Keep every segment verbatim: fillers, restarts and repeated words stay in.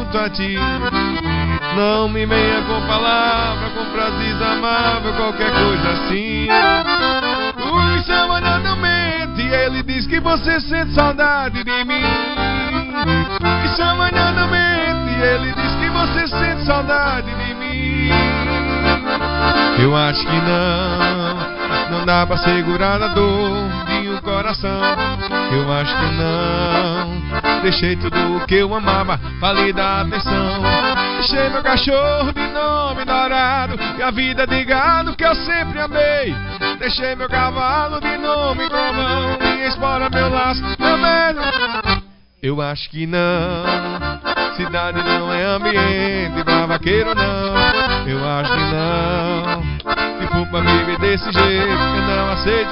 junto a ti. Não me venha com palavra, com frases amáveis, qualquer coisa assim. Tu me chama normalmente e ele diz que você sente saudade de mim. Me chama normalmente e ele diz que você sente saudade de mim. Eu acho que não, não dá pra segurar a dor de um coração. Eu acho que não, deixei tudo o que eu amava pra lhe dar atenção. Deixei meu cachorro de nome dourado e a vida de gado que eu sempre amei. Deixei meu cavalo de nome Trovão, minha espora, meu laço, meu medo. Eu acho que não, cidade não é ambiente pra vaqueiro não. Eu acho que não, se for pra viver desse jeito eu não aceito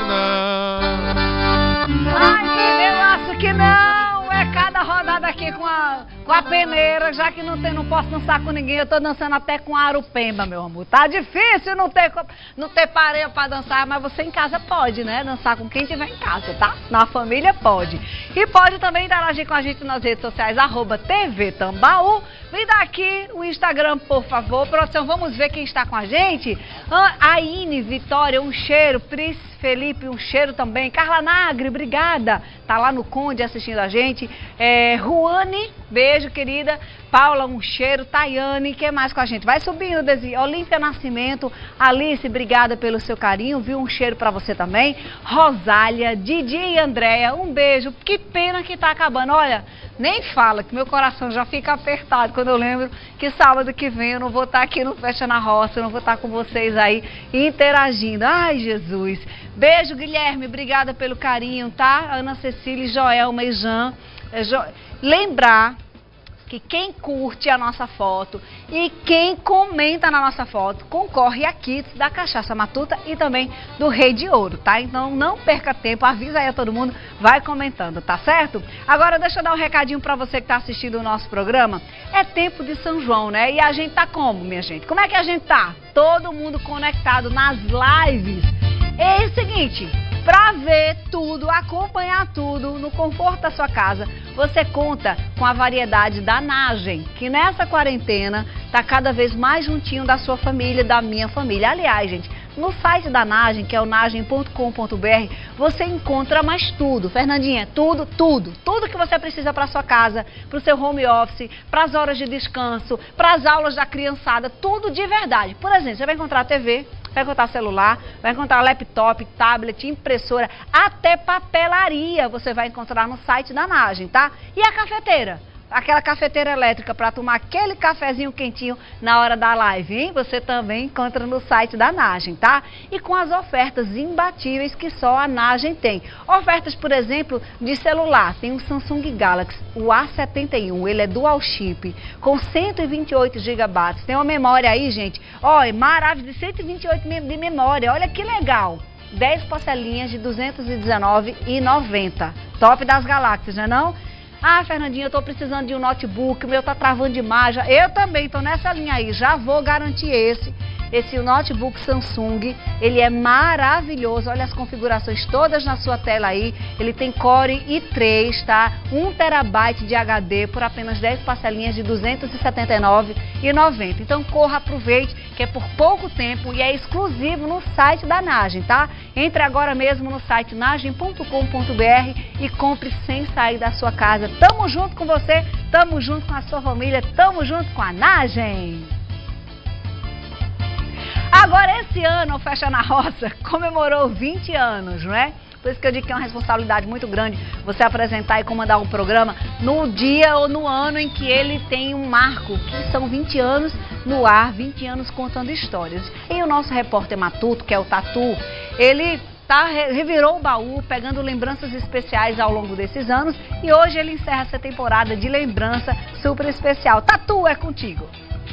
não. Ai, eu acho que não. É cada rodada aqui com a, com a peneira, já que não, tem, não posso dançar com ninguém, eu tô dançando até com a arupemba, meu amor. Tá difícil não ter, não ter parede pra dançar, mas você em casa pode, né? Dançar com quem tiver em casa, tá? Na família pode. E pode também interagir com a gente nas redes sociais, arroba T V Tambaú. Me dá aqui o Instagram, por favor. Produção, vamos ver quem está com a gente. Aine, Vitória, um cheiro. Pris Felipe, um cheiro também. Carla Nagre, obrigada. Tá lá no Conde assistindo a gente. É, Ruane, beijo, querida. Paula, um cheiro. Tayane, quem mais com a gente? Vai subindo, Desi. Olímpia Nascimento. Alice, obrigada pelo seu carinho, viu? Um cheiro pra você também. Rosália, Didi e Andréia, um beijo. Que pena que tá acabando. Olha, nem fala, que meu coração já fica apertado quando eu lembro que sábado que vem eu não vou estar aqui no Festa na Roça, eu não vou estar com vocês aí interagindo. Ai, Jesus. Beijo, Guilherme, obrigada pelo carinho, tá? Ana Cecília, Joelma e Jean. É, jo... Lembrar que quem curte a nossa foto e quem comenta na nossa foto concorre a kits da Cachaça Matuta e também do Rei de Ouro, tá? Então não perca tempo, avisa aí a todo mundo, vai comentando, tá certo? Agora deixa eu dar um recadinho pra você que tá assistindo o nosso programa. É tempo de São João, né? E a gente tá como, minha gente? Como é que a gente tá? Todo mundo conectado nas lives. É o seguinte, para ver tudo, acompanhar tudo no conforto da sua casa, você conta com a variedade da Nagem, que nessa quarentena está cada vez mais juntinho da sua família, da minha família. Aliás, gente, no site da Nagem, que é o nagem ponto com ponto br, você encontra mais tudo. Fernandinha, tudo, tudo. Tudo que você precisa para sua casa, para o seu home office, para as horas de descanso, para as aulas da criançada, tudo de verdade. Por exemplo, você vai encontrar a T V, vai encontrar celular, vai encontrar laptop, tablet, impressora, até papelaria você vai encontrar no site da Nagem, tá? E a cafeteira? Aquela cafeteira elétrica para tomar aquele cafezinho quentinho na hora da live, hein? Você também encontra no site da Nagem, tá? E com as ofertas imbatíveis que só a Nagem tem. Ofertas, por exemplo, de celular. Tem o Samsung Galaxy, o A setenta e um, ele é dual chip, com cento e vinte e oito gigabytes. Tem uma memória aí, gente, olha, maravilhosa, de cento e vinte e oito de memória, olha que legal. dez parcelinhas de duzentos e dezenove reais e noventa centavos. Top das galáxias, não é não? Ah, Fernandinha, eu tô precisando de um notebook, o meu tá travando demais. Eu também tô nessa linha aí, já vou garantir esse. Esse notebook Samsung, ele é maravilhoso, olha as configurações todas na sua tela aí. Ele tem Core i três, tá? um terabyte de H D por apenas dez parcelinhas de duzentos e setenta e nove reais e noventa centavos. Então corra, aproveite, que é por pouco tempo e é exclusivo no site da Nagem, tá? Entre agora mesmo no site nagem ponto com ponto br e compre sem sair da sua casa. Tamo junto com você, tamo junto com a sua família, tamo junto com a Nagem. Agora, esse ano, o Festa na Roça comemorou vinte anos, não é? Por isso que eu digo que é uma responsabilidade muito grande você apresentar e comandar um programa no dia ou no ano em que ele tem um marco, que são vinte anos no ar, vinte anos contando histórias. E o nosso repórter matuto, que é o Tatu, ele tá, revirou o baú, pegando lembranças especiais ao longo desses anos, e hoje ele encerra essa temporada de lembrança super especial. Tatu, é contigo!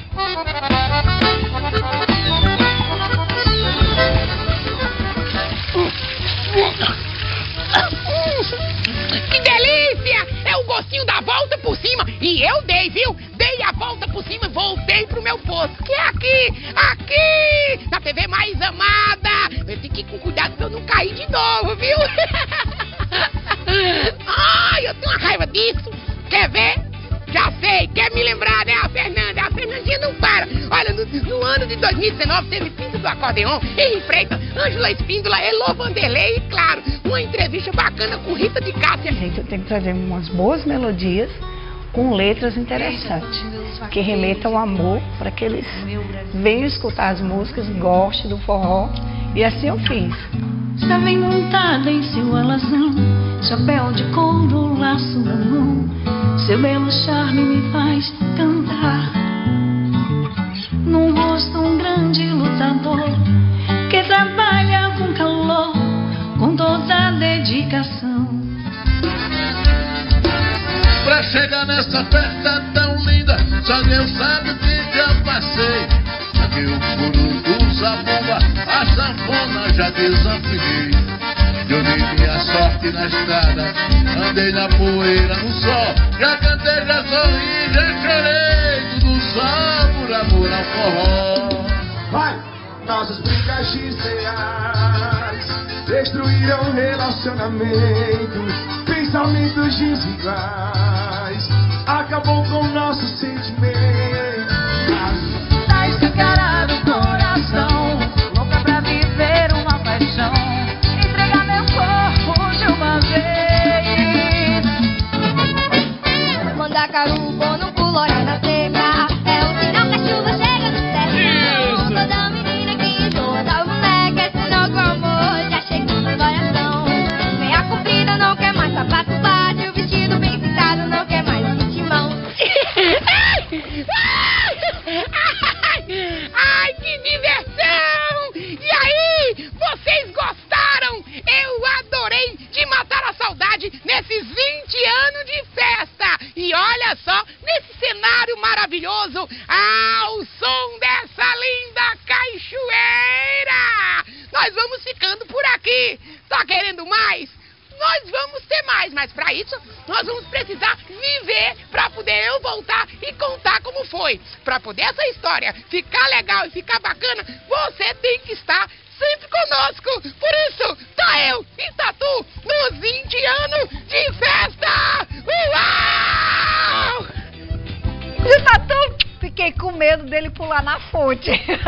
Que delícia! É o gostinho da volta por cima. E eu dei, viu? Dei a volta por cima e voltei pro meu posto. Que é aqui, aqui, na T V mais amada. Eu tenho que ir com cuidado pra eu não cair de novo, viu? Ai, eu tenho uma raiva disso. Quer ver? Já sei, quer me lembrar, né? ano de dois mil e dezenove teve Pinto do Acordeon, Henri Freitas, Ângela Espíndola, Elô Vanderlei e, claro, uma entrevista bacana com Rita de Cássia. Gente, eu tenho que trazer umas boas melodias com letras interessantes, que remetam ao amor, para que eles venham escutar as músicas, gostem do forró, e assim eu fiz. Estava montada em seu alazão, chapéu de couro, laço na mão, seu belo charme me faz cantar. Num rosto um grande lutador, que trabalha com calor, com toda a dedicação. Pra chegar nessa festa tão linda, só Deus sabe o que já passei. Aqui o furo usa a bomba, a sanfona já desafinei. Eu dei minha sorte na estrada, andei na poeira, no sol. Já cantei, já sorri, já chorei, tudo só por amor ao forró. Vai! Nossas brigas desleais destruíram relacionamentos, pensamentos desiguais, acabou com nosso sentimento. Tá escancarado o coração, louca pra viver uma paixão, entregar meu corpo de uma vez. Mandacaru, no pulo, olha na seca, é o sinal que a chuva chega no céu. Toda menina que toda moleque, é sinal que o amor já chegou no coração. Meia comprida, não quer mais sapato bate, o vestido bem sentado, não quer mais timão. Ai, que diversão! E aí, vocês gostaram? Eu adorei de matar a saudade nesses vinte anos de festa. E olha só, nesse cenário maravilhoso, ao som dessa linda cachoeira. Nós vamos ficando por aqui. Tá querendo mais? Nós vamos ter mais, mas para isso nós vamos precisar viver para poder eu voltar e contar como foi. Para poder essa história ficar legal e ficar bacana, você tem que estar sempre conosco. Por isso, tá eu e Tatu nos vinte anos de festa. Uau! E Tatu, fiquei com medo dele pular na fonte.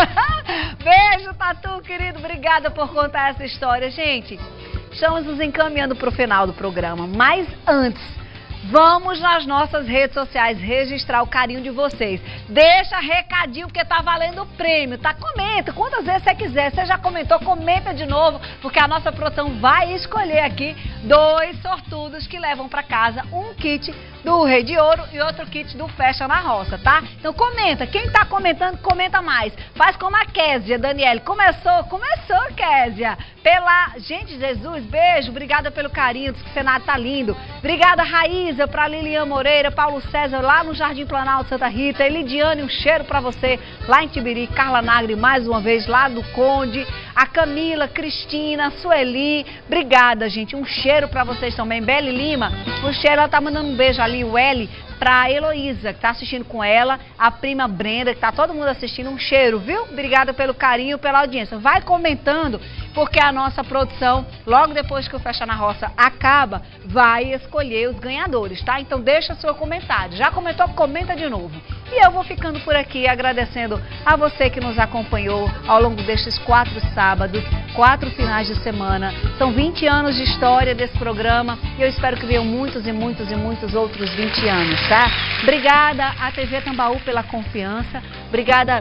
Beijo, Tatu, querido. Obrigada por contar essa história, gente. Estamos nos encaminhando para o final do programa, mas antes, vamos nas nossas redes sociais registrar o carinho de vocês. Deixa recadinho porque tá valendo o prêmio, tá? Comenta, quantas vezes você quiser. Você já comentou, comenta de novo, porque a nossa produção vai escolher aqui dois sortudos que levam para casa um kit do Rei de Ouro e outro kit do Fecha na Roça, tá? Então comenta, quem tá comentando, comenta mais. Faz como a Késia, Daniele. Começou, começou, Késia. Pela... Gente, Jesus, beijo, obrigada pelo carinho, diz que o cenário tá lindo. Obrigada, Raíza, pra Lilian Moreira, Paulo César, lá no Jardim Planalto, Santa Rita. Elidiane, um cheiro pra você, lá em Tibiri. Carla Nagri, mais uma vez, lá do Conde. A Camila, Cristina, Sueli, obrigada, gente. Um cheiro pra vocês também. Beli Lima, o cheiro, ela tá mandando um beijo ali, o Eli, pra Heloísa, que tá assistindo com ela, a prima Brenda, que tá todo mundo assistindo, um cheiro, viu? Obrigada pelo carinho, pela audiência. Vai comentando, porque a nossa produção, logo depois que o Fecha na Roça acaba, vai escolher os ganhadores, tá? Então deixa seu comentário. Já comentou? Comenta de novo. E eu vou ficando por aqui agradecendo a você que nos acompanhou ao longo destes quatro sábados, quatro finais de semana. São vinte anos de história desse programa e eu espero que venham muitos e muitos e muitos outros vinte anos, tá? Obrigada à T V Tambaú pela confiança. Obrigada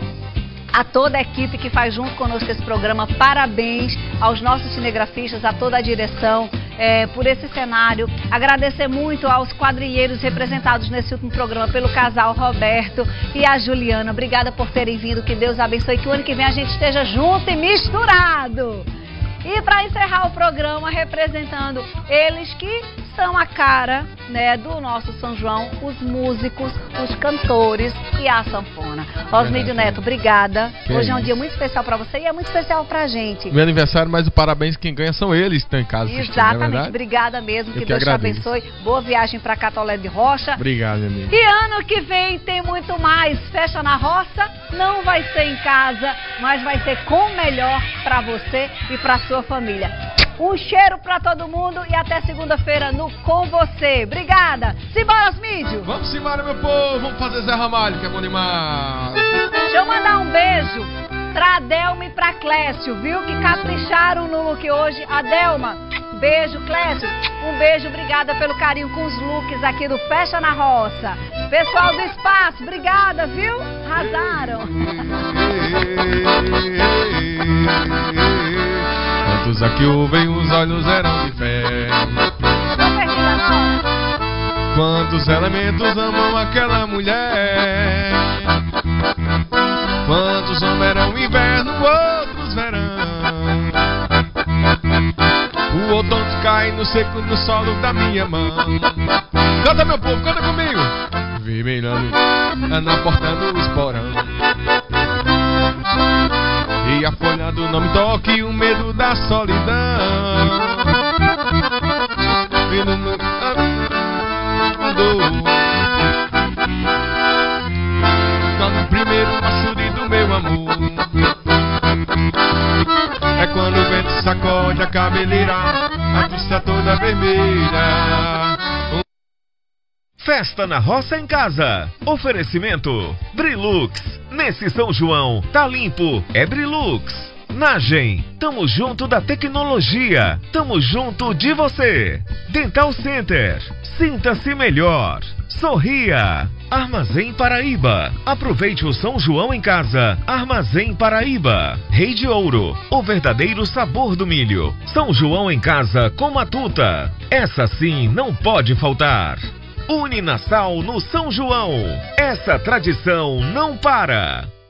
a toda a equipe que faz junto conosco esse programa. Parabéns aos nossos cinegrafistas, a toda a direção, é, por esse cenário. Agradecer muito aos quadrilheiros representados nesse último programa pelo casal Roberto e a Juliana. Obrigada por terem vindo, que Deus abençoe, que o ano que vem a gente esteja junto e misturado. E para encerrar o programa, representando eles que são a cara, né, do nosso São João, os músicos, os cantores e a sanfona. Osmídio Neto, obrigada. Que Hoje é um isso. dia muito especial para você e é muito especial pra gente. Meu aniversário, mas o parabéns quem ganha são eles que estão em casa assistindo, não é Exatamente, verdade? obrigada mesmo, Eu que que Deus agradeço. te abençoe. Boa viagem para Catolé de Rocha. Obrigado, meu amigo. E ano que vem tem muito mais. Fecha na Roça, não vai ser em casa, mas vai ser com o melhor para você e para sua família. Um cheiro para todo mundo e até segunda-feira no Com Você. Obrigada. Simbora, Osmídio. Vamos embora, meu povo. Vamos fazer Zé Ramalho, que é bom demais. Deixa eu mandar um beijo pra Adelma e pra Clécio, viu? Que capricharam no look hoje. Adelma, beijo. Clécio, um beijo. Obrigada pelo carinho com os looks aqui do Fecha na Roça. Pessoal do espaço, obrigada, viu? Arrasaram. Quantos aqui ouvem, os olhos eram de fé. Não perdida, não. Quantos elementos amam aquela mulher? Quantos verão, inverno, outros verão. O outono cai no seco, no solo da minha mão. Canta, meu povo, canta comigo. Vermelhando, na porta do esporão. E a folha do não me toque, o medo da solidão. E no mundo quando o primeiro açude do meu amor é quando o vento sacode a cabeleira, a pista toda vermelha. Festa na Roça em Casa. Oferecimento Brilux. Nesse São João, tá limpo, é Brilux. Nagem, tamo junto da tecnologia, tamo junto de você. Dental Center, sinta-se melhor. Sorria. Armazém Paraíba. Aproveite o São João em casa. Armazém Paraíba. Rei de Ouro, o verdadeiro sabor do milho. São João em casa com Matuta. Essa sim não pode faltar. Uninasal no São João. Essa tradição não para.